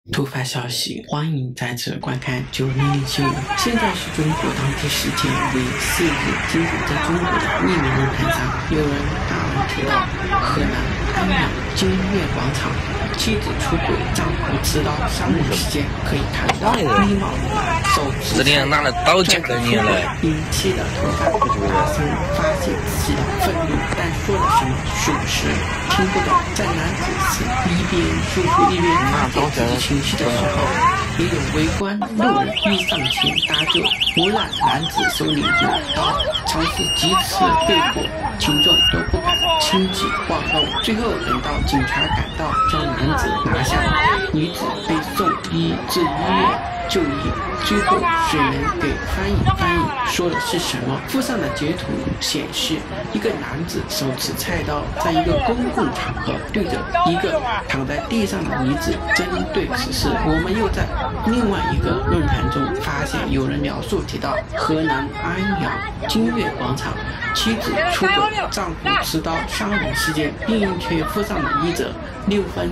突发消息，欢迎再次观看900新闻。现在是中国当地时间为4日，今日在中国的匿名论坛上，有人大胆提到河南安阳金岳广场妻子出轨，丈夫持刀伤人事件，可以看到李某手持拿了刀架跟你了， 因妻的头发大声发泄自己的愤怒，但说了什么属实听不懂。在男子是一边诉苦一边发泄自己情绪的时候，也有围观路人欲上前搭救，无奈男子手里有刀，尝试几次被捕，群众都不敢轻举妄动。最后等到警察赶到，将男子拿下，女子被送医至医院就医。最后水门给翻译说的是什么？附上的截图显示，一个男子手持菜刀，在一个公共场合对着一个躺在地上的女子。针对此事，我们又在另外一个论坛中发现有人描述提到河南安阳金岳广场妻子出轨，丈夫持刀伤人事件，并且附上了一则6分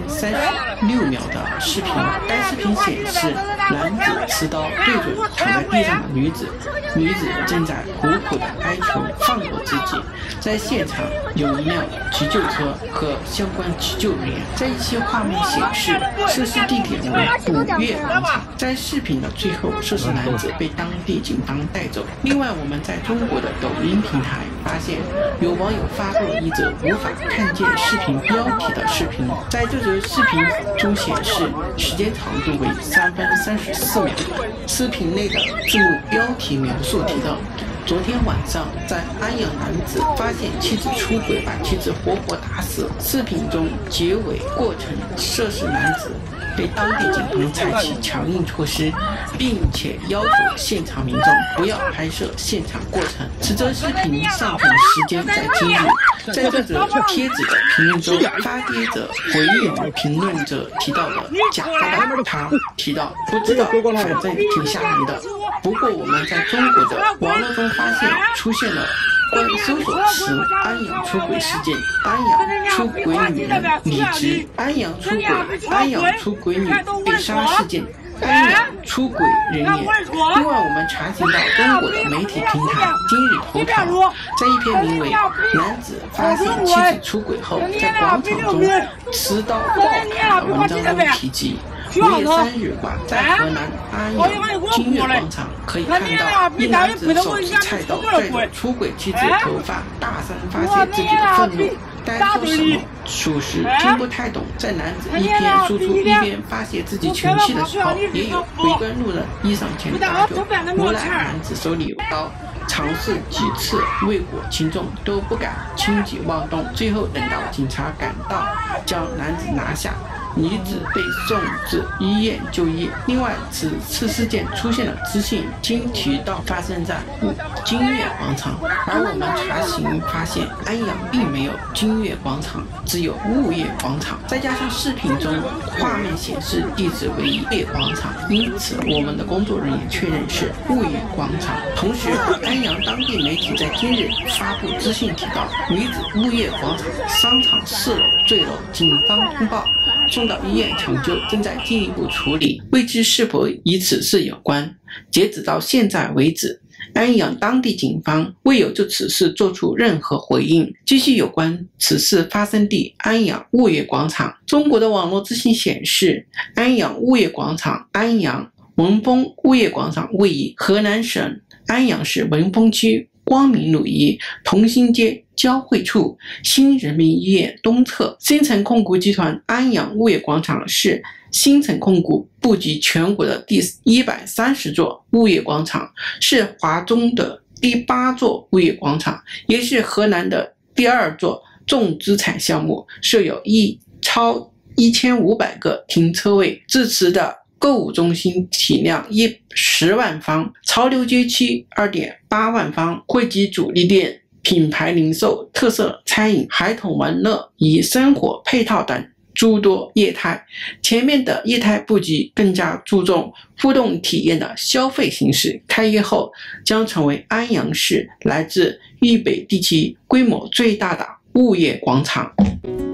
36秒的视频。该视频显示，男子持刀对准躺在地上的女子，女子正在苦苦的哀求放过自己。在现场有一辆急救车和相关急救人员。在一些画面显示，涉事地点为5岳广场。在视频的最后，涉事男子被当地警方带走。另外，我们在中国的抖音平台发现，有网友发布了一则无法看见视频标题的视频。在这则视频中显示，时间长度为3分34秒。视频内的字幕标题描述提到，昨天晚上在安阳，男子发现妻子出轨，把妻子活活打死。视频中结尾过程，涉事男子被当地警方采取强硬措施，并且要求现场民众不要拍摄现场过程。此则视频上传的时间在今日。在这则帖子的评论中，发帖者回应评论者提到的假的，他提到不知道，反正挺吓人的。不过我们在中国的网络中发现出现了关搜索词安阳出轨事件、安阳出轨女人离职、安阳出轨、安阳出轨女被杀事件、安阳出轨人员。另外，我们查询到中国的媒体平台今日头条，在一篇名为《男子发现妻子出轨后在广场中持刀暴砍》的文章中提及，5月3日晚，在河南安阳金岳广场可以看到一男子手持菜刀拽着出轨妻子的头发，大声发泄自己的愤怒。该说什么属实听不太懂。在男子一边输出一边发泄自己情绪的时候，也有围观路人一上前搭救，无奈男子手里有刀，尝试几次未果，群众都不敢轻举妄动。最后等到警察赶到，将男子拿下，女子被送至医院就医。另外，此次事件出现的资讯均提到发生在金岳广场，而我们查询发现，安阳并没有金岳广场，只有物岳广场。再加上视频中画面显示地址为岳广场，因此我们的工作人员确认是物岳广场。同时，安阳当地媒体在今日发布资讯提到，女子物岳广场商场4楼坠楼，警方通报送到医院抢救，正在进一步处理，未知是否与此事有关。截止到现在为止，安阳当地警方未有就此事做出任何回应。继续有关此事发生地安阳物岳广场，中国的网络资讯显示，安阳物岳广场、安阳文峰物岳广场位于河南省安阳市文峰区光明路与同心街交汇处新人民医院东侧。新城控股集团安阳物业广场是新城控股布局全国的第130座物业广场，是华中的第8座物业广场，也是河南的第2座重资产项目，设有超1500个停车位，支持的购物中心体量10万方，潮流街区2.8万方，汇集主力店、品牌零售、特色餐饮、孩童玩乐与生活配套等诸多业态。前面的业态布局更加注重互动体验的消费形式，开业后将成为安阳市来自豫北地区规模最大的物业广场。